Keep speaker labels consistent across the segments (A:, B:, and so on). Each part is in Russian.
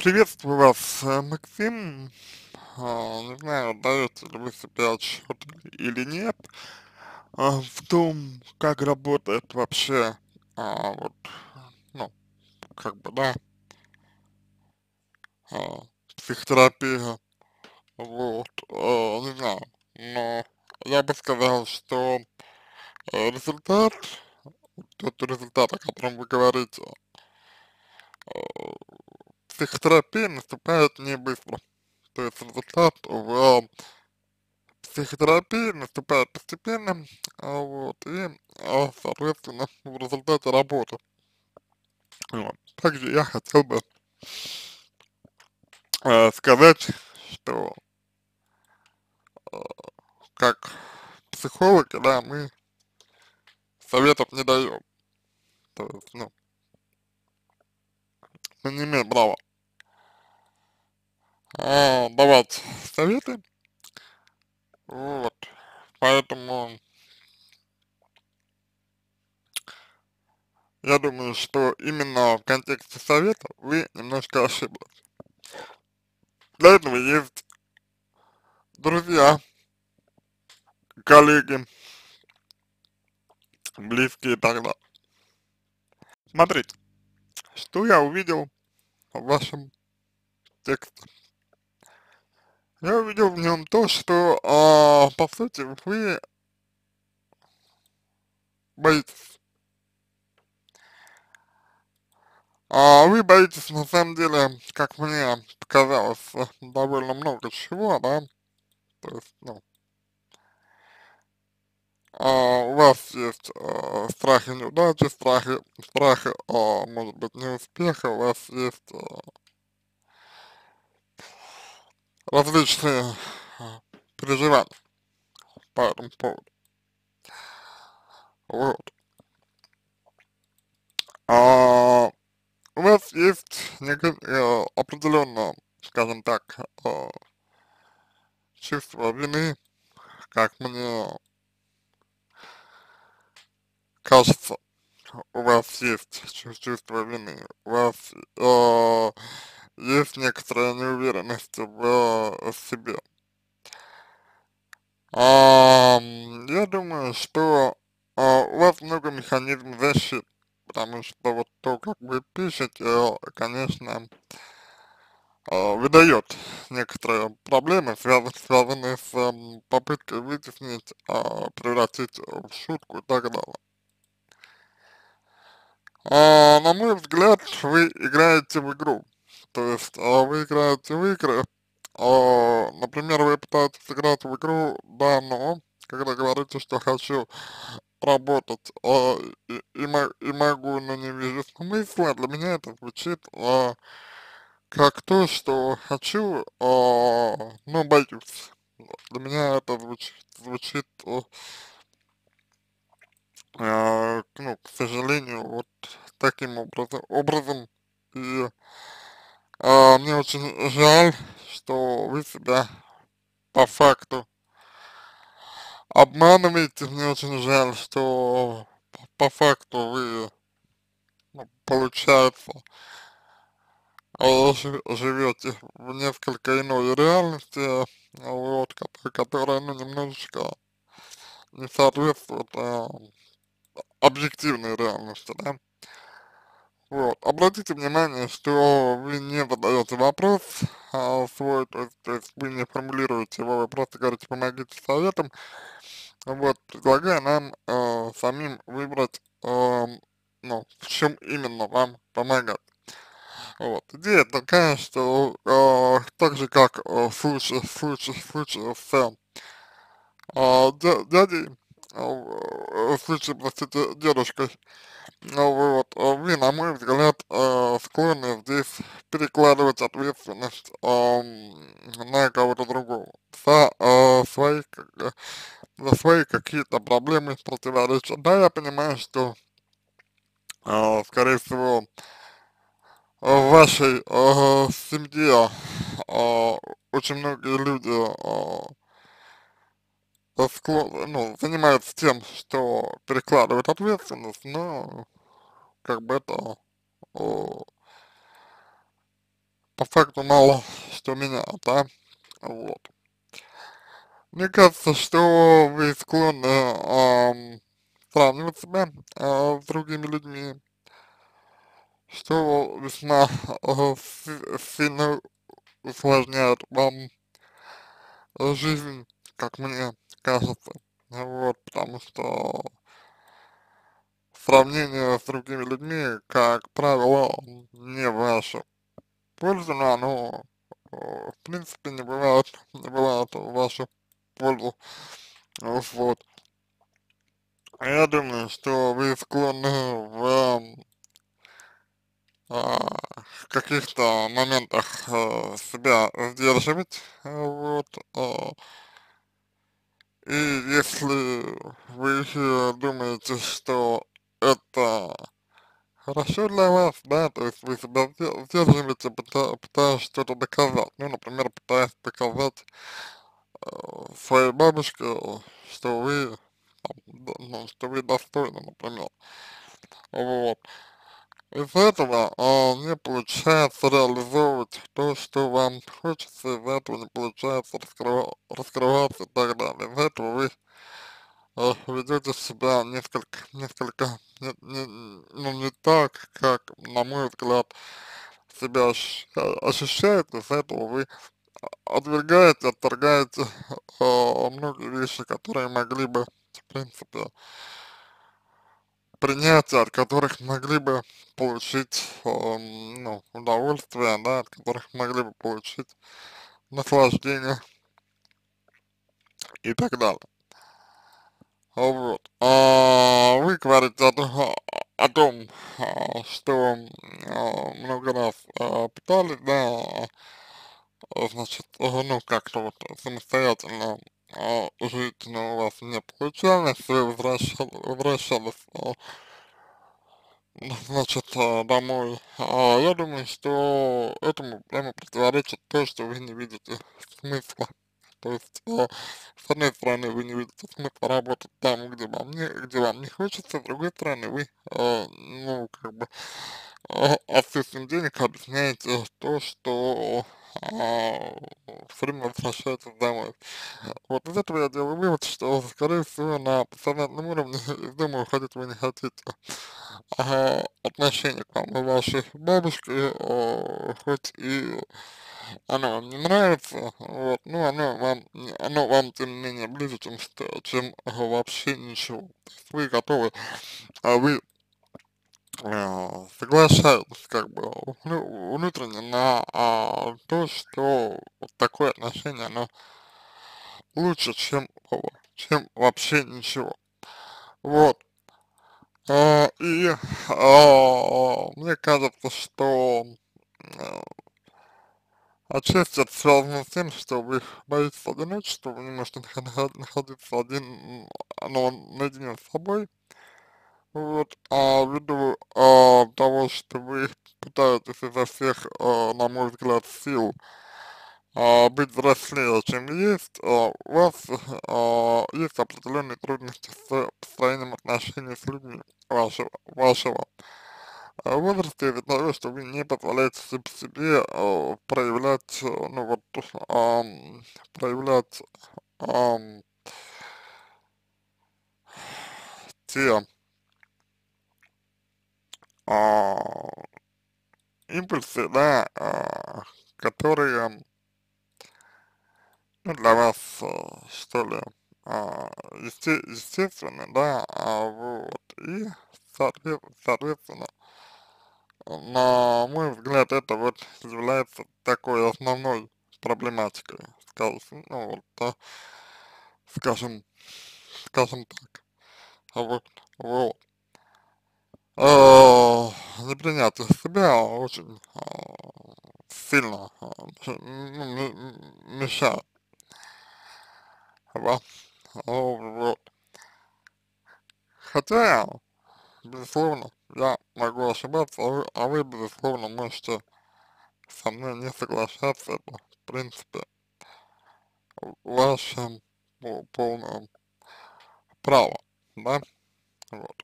A: Приветствую вас, Максим. Не знаю, даете ли вы себе отчет или нет, в том, как работает вообще, вот, ну, как бы, да, а, психотерапия, вот, не знаю, но я бы сказал, что результат, тот результат, о котором вы говорите, психотерапия наступает не быстро. То есть результат в психотерапия наступает постепенно, вот, и, соответственно, в результате работы. Вот. Также я хотел бы сказать, что как психологи, да, мы советов не даем. То есть, ну, мы не имеем права давать советы, вот. Поэтому я думаю, что именно в контексте совета вы немножко ошиблись. Для этого есть друзья, коллеги, близкие и так далее. Смотрите, что я увидел в вашем тексте? Я увидел в нем то, что, по сути, вы боитесь. Вы боитесь, на самом деле, как мне показалось, довольно много чего, да, то есть, ну, у вас есть страхи неудачи, страхи, может быть, неуспеха, у вас есть различные переживания по этому поводу. Вот. А, у вас есть определенно, скажем так, чувство вины, как мне кажется, у вас есть чувство вины, у вас есть некоторая неуверенность в себе. Я думаю, что у вас много механизмов защиты, потому что вот то, как вы пишете, конечно, выдает некоторые проблемы, связанные с попыткой вытеснить, превратить в шутку и так далее. На мой взгляд, вы играете в игру. То есть вы играете в игры, например, вы пытаетесь сыграть в игру, да, но когда говорите, что хочу работать, и могу, но не вижу смысла, для меня это звучит как то, что хочу, но боюсь. Вот. Для меня это звучит ну, к сожалению, вот таким образом. И мне очень жаль, что вы себя по факту обманываете. Мне очень жаль, что по факту вы, ну, получается, живете в несколько иной реальности, вот, которая, ну, немножечко не соответствует объективной реальности, да. Вот. Обратите внимание, что вы не задаете вопрос свой, то есть вы не формулируете его, вы просто говорите, помогите советом, вот, предлагая нам самим выбрать, ну, в чем именно вам помогать. Вот. Идея такая, что так же, как в случае с дядей, в случае, простите, дедушкой, ну вот, вы, на мой взгляд, склонны здесь перекладывать ответственность на кого-то другого за за свои какие-то проблемы, противоречия. Да, я понимаю, что, скорее всего, в вашей семье очень многие люди ну, занимаются тем, что перекладывают ответственность, но как бы это о, по факту мало что меняет, да, вот. Мне кажется, что вы склонны сравнивать себя с другими людьми, что весьма сильно усложняет вам жизнь, как мне кажется. Вот, потому что сравнение с другими людьми, как правило, не в вашу пользу, но оно, в принципе, не бывает в вашу пользу. Вот. Я думаю, что вы склонны в каких-то моментах себя сдерживать, вот, и если вы думаете, что это хорошо для вас, да, то есть вы себя сдерживаете, пытаясь что-то доказать, ну, например, пытаясь доказать своей бабушке, что вы, ну, что вы достойны, например, вот. Из-за этого не получается реализовывать то, что вам хочется, из-за этого не получается раскрываться и так далее. Из-за этого вы ведете себя несколько ну, не так, как, на мой взгляд, себя ощущает, из-за этого вы отвергаете, отторгаете многие вещи, которые могли бы, в принципе, принятия, от которых могли бы получить, ну, удовольствие, да, от которых могли бы получить наслаждение и так далее. Вот. Вы говорите о том, что много раз пытались, да, значит, ну, как-то вот самостоятельно жить, но у вас не получалось, вы возвращались значит, домой. Я думаю, что этому прямо противоречит то, что вы не видите смысла. То есть, с одной стороны, вы не видите смысла работать там, где вам не хочется, с другой стороны, вы, ну, как бы, отсутствием денег объясняете то, что все время возвращаетесь домой. Вот из этого я делаю вывод, что, скорее всего, на подсознательном уровне из дома уходить вы не хотите. Отношение к вам и вашей бабушке, хоть и оно вам не нравится, вот, но оно вам тем не менее ближе, чем вообще ничего. То есть вы готовы, вы соглашаетесь как бы внутренне на то, что вот такое отношение, оно лучше, чем вообще ничего. Вот. Мне кажется, что а, отчасти это связано с тем, что вы боитесь одиночества, вы не можете находиться ну, наедине с собой, вот, ввиду того, что вы пытаетесь изо всех, на мой взгляд, сил быть взрослее, чем есть, у вас есть определенные трудности с построением отношений с людьми вашего возрасте, из-за того, что вы не позволяете себе проявлять, ну вот, проявлять ам, те а, импульсы, да, которые, ну, для вас, что ли, естественны, да, вот, и, соответственно, на мой взгляд, это вот является такой основной проблематикой, ну, вот, да, скажем, скажем так, вот. Непринятие себя очень сильно мешает, да, вот. Хотя, безусловно, я могу ошибаться, а вы, безусловно, можете со мной не соглашаться, это, в принципе, ваше полное право, да, вот.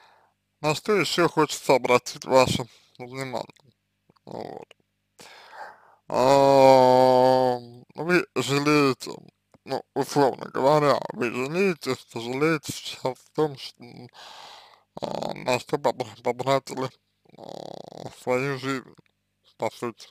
A: На что еще хочется обратить ваше внимание, вот. условно говоря, вы жалеете, сожалеете сейчас о том, что на что потратили свою жизнь, по сути.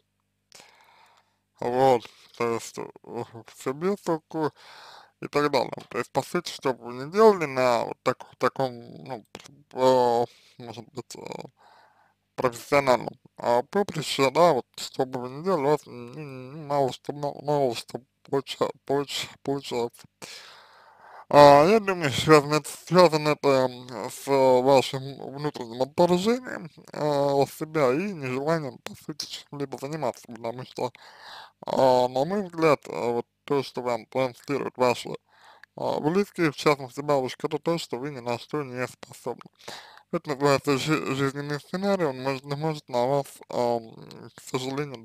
A: Вот, то есть все без толку и так далее. То есть, по сути, что бы вы ни делали на вот таком, ну, может быть, профессиональном поприще, да, вот что бы вы ни делали, у вас мало что получается. Я думаю, связано это с вашим внутренним отторжением себя и нежеланием, по сути, чем-либо заниматься, потому что, на мой взгляд, вот то, что вам транслируют ваши близкие, в частности бабушка, это то, что вы ни на что не способны. Это называется жизненный сценарий, он может на вас, к сожалению,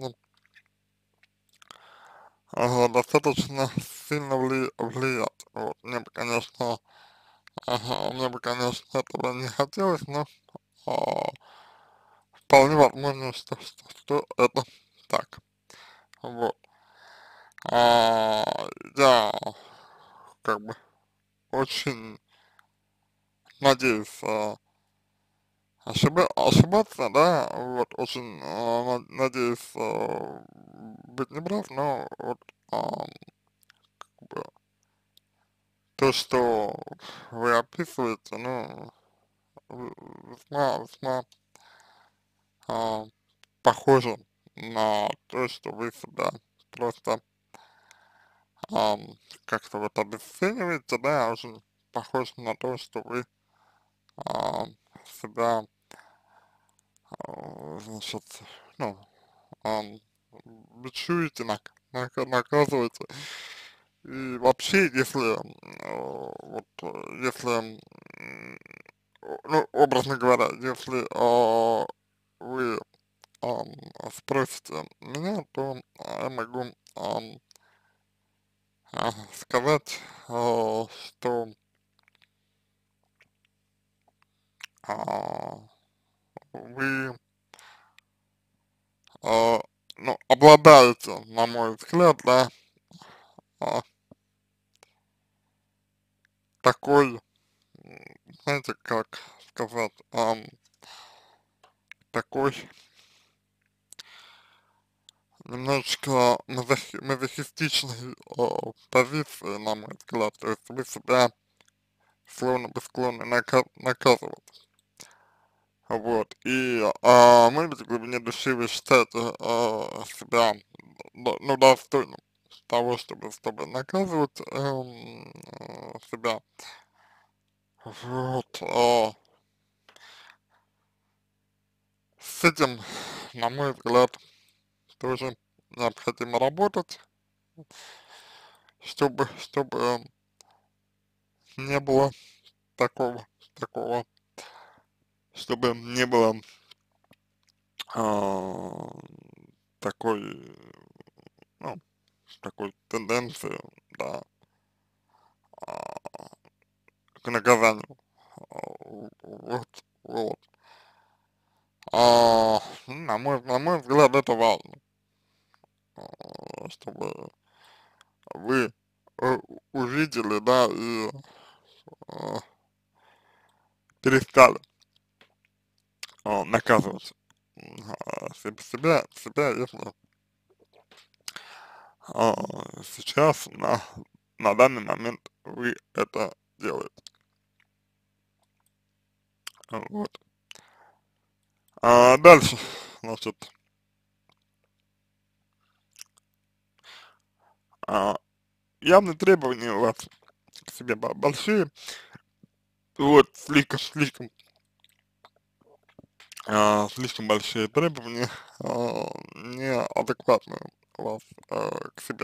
A: достаточно сильно влиять. Вот. Мне бы, конечно, этого не хотелось, но а, вполне возможно, что это так. Вот. Я как бы очень надеюсь ошибаться, да, вот, очень надеюсь быть неправ, но вот как бы то, что вы описываете, ну, весьма а, похоже на то, что вы себя просто как-то вот обесцениваете, да, очень похоже на то, что вы а, себя, значит, ну, ам, бичуете, наказываете. И вообще, если, если, ну, образно говоря, если вы ам, спросите меня, то я могу сказать, что а, вы, ну, обладаете, на мой взгляд, да, а, такой, знаете, как сказать, такой немножечко мазохистичной позиции, на мой взгляд, то есть вы себя словно бы склонны наказывать. Вот, и, может быть, в глубине души вы считаете себя, ну, достойным того, чтобы наказывать себя. Вот, с этим, на мой взгляд, тоже необходимо работать, чтобы не было такого, чтобы не было а, такой, ну, такой тенденции, да, а, к наказанию. Вот. На мой взгляд, это важно, чтобы вы увидели, да, и а, перестали наказывать себя, если а, сейчас, на данный момент вы это делаете. Вот. Дальше, значит, а, явные требования у вас к себе большие, вот, слишком большие требования, неадекватные у вас к себе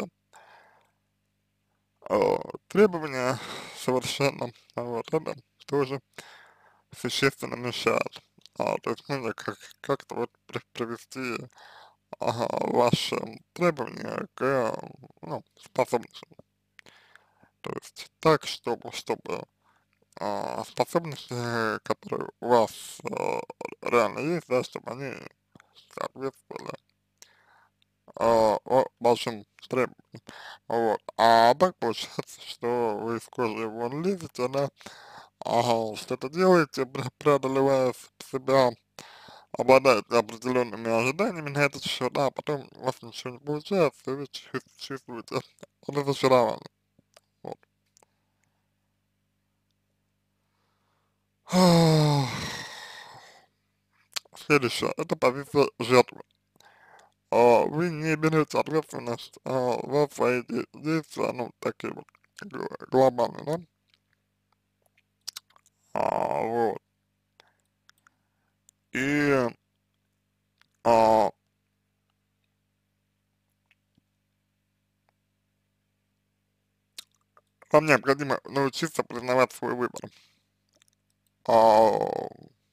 A: требования совершенно, вот это тоже существенно мешает. То есть нужно как-то вот привести ваши требования к, ну, способностям. То есть так, чтобы способности, которые у вас реально есть, да, чтобы они соответствовали вашим требованиям. вот, а так получается, что вы из кожи вон лезете, да, ага, что-то делаете, преодолевая себя, обладаете определенными ожиданиями на этот счет, да, а потом у вас ничего не получается, и вы чувствуете разочарование, вот. Следующее, это позиция жертвы. Вы не берете ответственность за свои действия, ну, такие вот глобальные, да, вот. И а, вам необходимо научиться признавать свой выбор. А,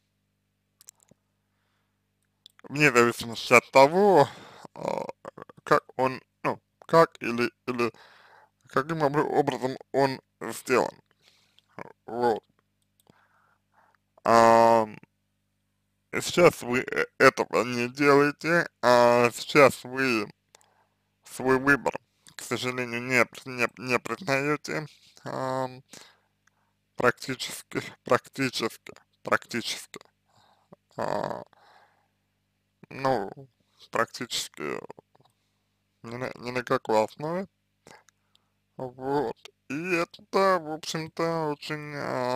A: Вне зависимости от того, а, как он, ну, как или каким образом он сделан. Вот. А, Сейчас вы этого не делаете, а сейчас вы свой выбор, к сожалению, не признаете, ам, практически, а, ну, практически ни на какой основе, вот, и это, в общем-то, очень,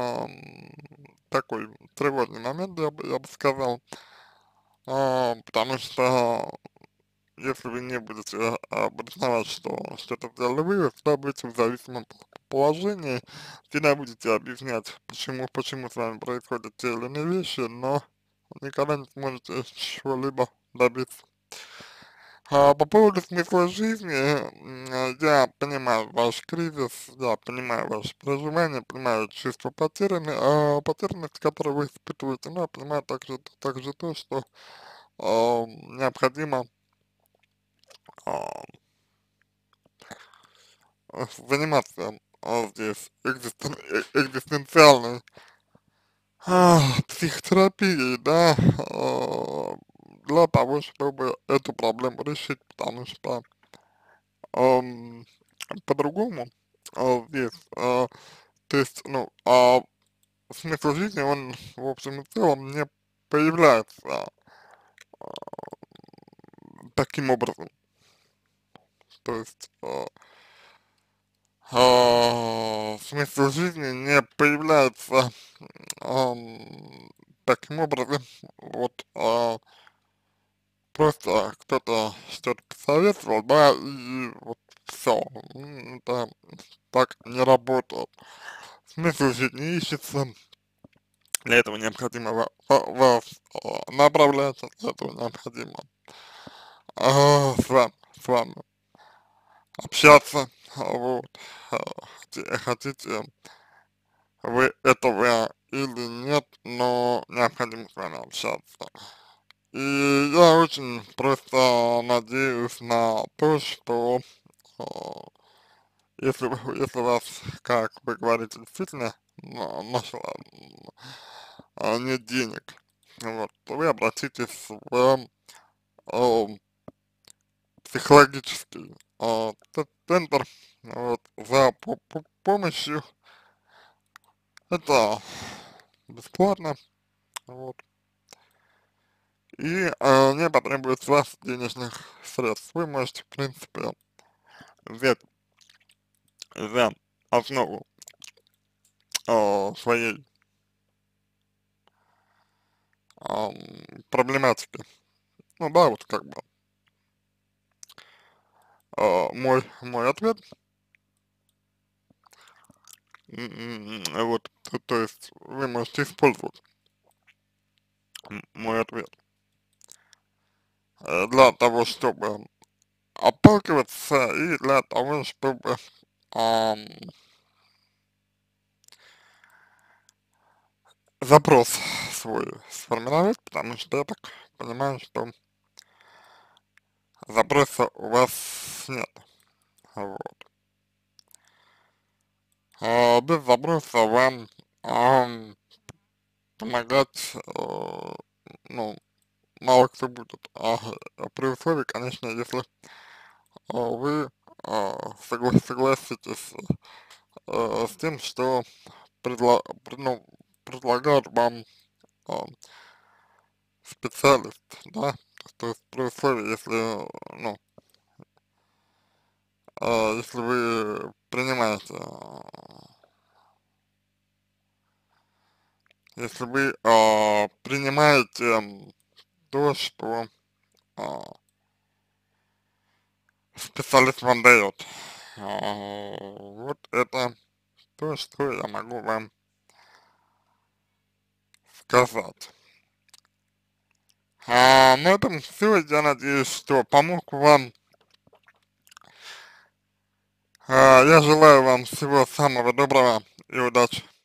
A: такой тревожный момент, я бы сказал, потому что если вы не будете признавать, что это сделали вы всегда будете в зависимом положении, всегда будете объяснять, почему с вами происходят те или иные вещи, но никогда не сможете чего-либо добиться. По поводу смысла жизни, я понимаю ваш кризис, я понимаю ваши переживания, понимаю чувство потерянности, которое вы испытываете, но я понимаю также то, что необходимо а, заниматься здесь экзистенциальной психотерапией, да, для того, чтобы эту проблему решить, потому что по-другому здесь, то есть, ну, смысл жизни, он, в общем и целом, не появляется а, таким образом, то есть, смысл жизни не появляется таким образом, вот, просто кто-то что-то посоветовал, да, и вот все, это так не работает. Смысл жизни ищется, для этого необходимо вас направлять, для этого необходимо с вами общаться, вот, а, хотите вы этого или нет, но необходимо с вами общаться. И я очень просто надеюсь на то, что а, если у вас, как вы говорите, действительно нашла, нет денег, вот, то вы обратитесь в а, психологический центр вот, за помощью. Это бесплатно, вот, и не потребует с вас денежных средств. Вы можете, в принципе, взять за основу своей проблематики. Ну да, вот как бы мой ответ, вот, то есть вы можете использовать мой ответ для того, чтобы отталкиваться и для того, чтобы ам, запрос свой сформировать, потому что я так понимаю, что запроса у вас нет, вот. Без запроса вам помогать, ну, мало кто будет, при условии, конечно, если вы согласитесь с тем, что ну, предлагает вам а, специалист, да, то есть при условии, если, ну, если вы принимаете, если вы принимаете то, что а, специалист вам дает. Вот это то, что я могу вам сказать. На этом все. Я надеюсь, что помог вам. Я желаю вам всего самого доброго и удачи.